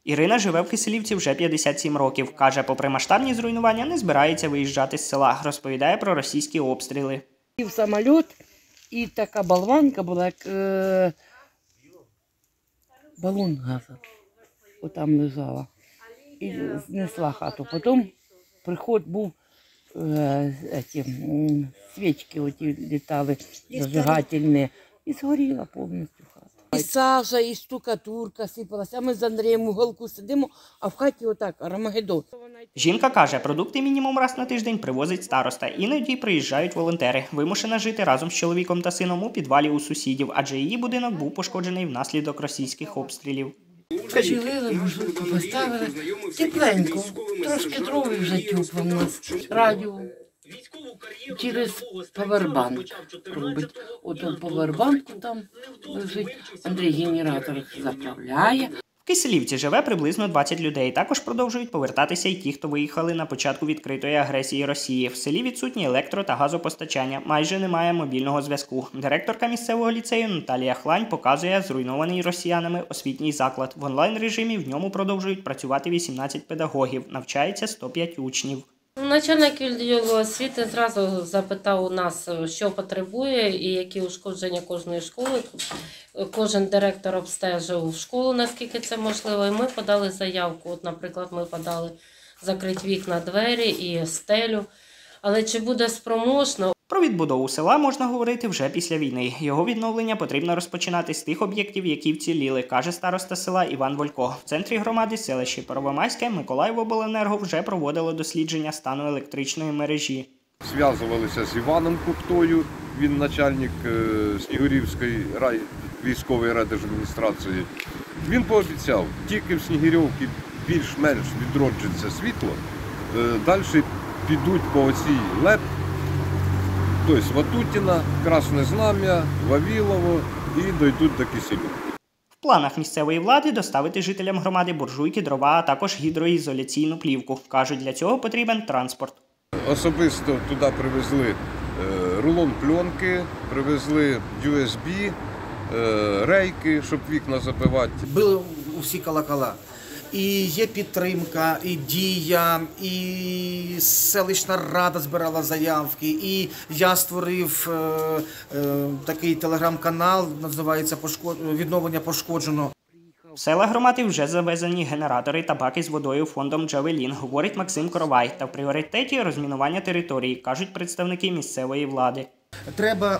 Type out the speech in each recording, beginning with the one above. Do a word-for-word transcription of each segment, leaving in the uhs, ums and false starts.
Ірина живе в Киселівці вже п'ятдесят сім років. Каже, попри масштабні зруйнування, не збирається виїжджати з села. Розповідає про російські обстріли. І в самоліт, і така болванка була, як е, балон газу. Отам лежала. І знесла хату. Потім приход був, е, ці, свічки оті літали, зажигательні. І згоріла повністю хата. І сажа, і штукатурка сипалася, а ми з Андрієм в уголку сидимо, а в хаті отак Армагеддон. Жінка каже, продукти мінімум раз на тиждень привозить староста. Іноді приїжджають волонтери. Вимушена жити разом з чоловіком та сином у підвалі у сусідів, адже її будинок був пошкоджений внаслідок російських обстрілів. Качелили, буржуйку поставили, тепленько, трошки дров вже тепло в нас, радіо. Через павербанк робить. Ото павербанку там лежить, Андрій генератор заправляє. В Киселівці живе приблизно двадцять людей. Також продовжують повертатися й ті, хто виїхали на початку відкритої агресії Росії. В селі відсутні електро- та газопостачання. Майже немає мобільного зв'язку. Директорка місцевого ліцею Наталія Хлань показує зруйнований росіянами освітній заклад. В онлайн-режимі в ньому продовжують працювати вісімнадцять педагогів. Навчається сто п'ять учнів. Начальник відділу освіти зразу запитав у нас, що потребує і які ушкодження кожної школи. Кожен директор обстежив школу, наскільки це можливо, і ми подали заявку. От, наприклад, ми подали закрити вікна, двері і стелю. Але чи буде спроможно? Про відбудову села можна говорити вже після війни. Його відновлення потрібно розпочинати з тих об'єктів, які вціліли, каже староста села Іван Волько. В центрі громади селищі Первомайське Миколаївобленерго вже проводило дослідження стану електричної мережі. Зв'язувалися з Іваном Кухтою, він начальник Снігурівської рай... військової райдержадміністрації. Він пообіцяв, тільки в Снігирівці більш-менш відроджиться світло, далі підуть по оцій ЛЕП, тобто Ватутіна, Красне Знам'я, Вавілово і дійдуть до Киселівки. В планах місцевої влади доставити жителям громади буржуйки, дрова, а також гідроізоляційну плівку. Кажуть, для цього потрібен транспорт. Особисто туди привезли рулон пленки, привезли ю ес бі, рейки, щоб вікна забивати. Були усі колокола. І є підтримка, і Дія, і селищна рада збирала заявки, і я створив е, е, такий телеграм-канал, називається «Відновлення пошкоджено». В села громади вже завезені генератори та баки з водою фондом «Джавелін», говорить Максим Коровай. Та в пріоритеті розмінування території, кажуть представники місцевої влади. Треба,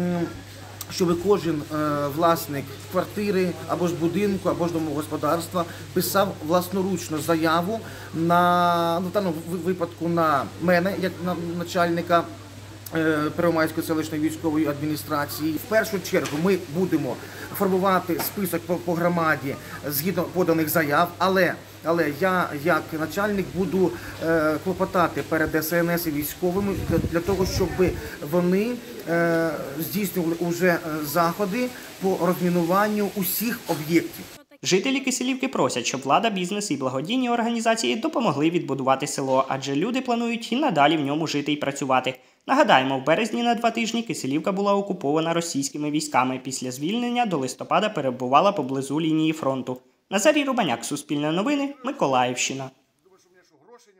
щоб кожен власник квартири, або ж будинку, або ж домогосподарства писав власноручно заяву на, ну, в даному випадку на мене, як на начальника Первомайської селищної військової адміністрації. В першу чергу ми будемо формувати список по, по громаді згідно поданих заяв, але, але я як начальник буду е, клопотати перед ес ен ес і військовими для, для того, щоб вони е, здійснювали уже заходи по розмінуванню усіх об'єктів. Жителі Киселівки просять, щоб влада, бізнес і благодійні організації допомогли відбудувати село, адже люди планують і надалі в ньому жити і працювати. Нагадаємо, в березні на два тижні Киселівка була окупована російськими військами. Після звільнення до листопада перебувала поблизу лінії фронту. Назарій Рубаняк, Суспільне новини, Миколаївщина.